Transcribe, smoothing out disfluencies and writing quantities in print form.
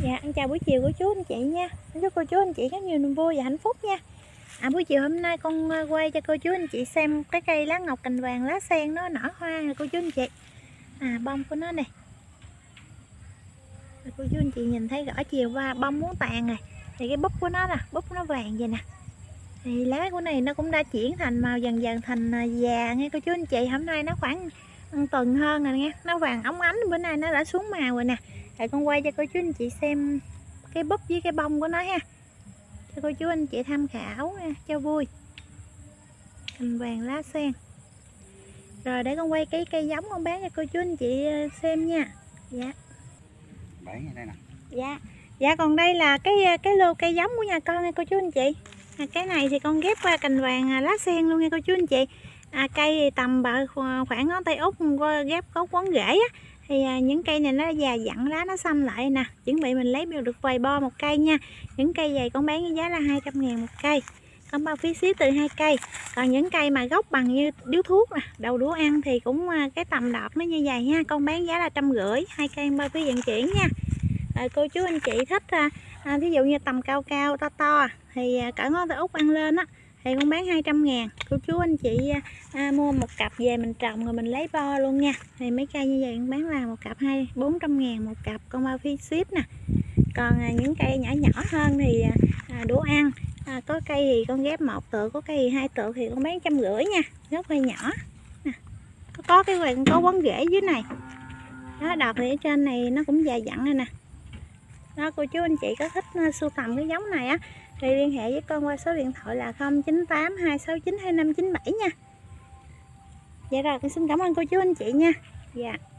Dạ, em chào buổi chiều của chú anh chị nha. Chúc cô chú anh chị có nhiều niềm vui và hạnh phúc nha. Buổi chiều hôm nay con quay cho cô chú anh chị xem cái cây lá ngọc cành vàng lá sen nó nở hoa nè cô chú anh chị. Bông của nó nè. Cô chú anh chị nhìn thấy rõ chiều qua bông muốn tàn rồi. Thì cái búp của nó nè, búp nó vàng vậy nè. Thì lá của này nó cũng đã chuyển thành màu dần dần thành già nghe cô chú anh chị. Hôm nay nó khoảng tuần hơn rồi nha. Nó vàng óng ánh, bữa nay nó đã xuống màu rồi nè. Thì con quay cho cô chú anh chị xem cái búp với cái bông của nó ha, cho cô chú anh chị tham khảo nha, cho vui. Cành vàng lá sen. Rồi để con quay cái cây giống con bán cho cô chú anh chị xem nha. Dạ. Bán đây nè. Dạ còn đây là cái lô cây giống của nhà con nha cô chú anh chị. Cái này thì con ghép qua cành vàng lá sen luôn nha cô chú anh chị. Cây thì tầm khoảng ngón tay út ghép gốc quấn rễ á. Thì những cây này nó già dặn, lá nó xanh lại nè, chuẩn bị mình lấy được vài bo một cây nha. Những cây dày con bán với giá là 200.000 một cây, con bao phí ship từ 2 cây. Còn những cây mà gốc bằng như điếu thuốc nè, đầu đũa ăn thì cũng cái tầm đọt nó như vậy nha, con bán giá là 150, 2 cây bao phí vận chuyển nha. Cô chú anh chị thích ví dụ như tầm cao cao to to thì cỡ ngón tay út ăn lên á thì con bán 200.000. Cô chú anh chị mua một cặp về mình trồng rồi mình lấy bo luôn nha. Thì mấy cây như vậy con bán là một cặp 400.000 một cặp, con bao phí ship nè. Còn những cây nhỏ nhỏ hơn thì đũa ăn, có cây thì con ghép 1 tượng, có cây thì 2 tượng thì con bán 150 nha, gốc hơi nhỏ nè. Có cái quần có quấn rễ dưới này đó, đọt thì ở trên này nó cũng dài dặn rồi nè. Đó, cô chú anh chị có thích sưu tầm cái giống này á thì liên hệ với con qua số điện thoại là 098 269 2597 nha. Dạ rồi, con xin cảm ơn cô chú anh chị nha. Dạ.